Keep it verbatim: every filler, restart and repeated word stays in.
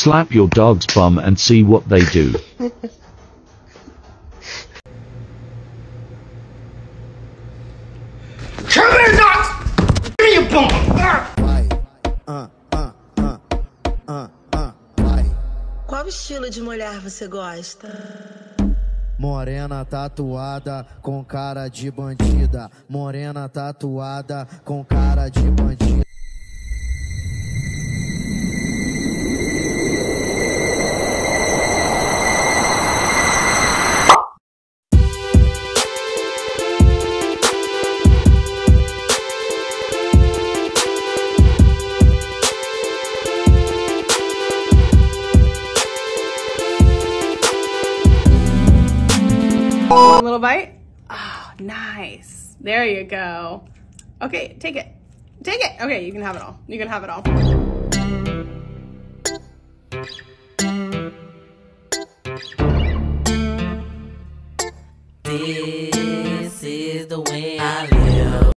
Slap your dog's bum and see what they do. Come here, Knox! Give me your bum! Qual estilo de mulher você gosta? Morena tatuada com cara de bandida. Morena tatuada com cara de bandida. One little bite. Oh, nice. There you go. Okay, take it. Take it. Okay, you can have it all. You can have it all. This is the way I live.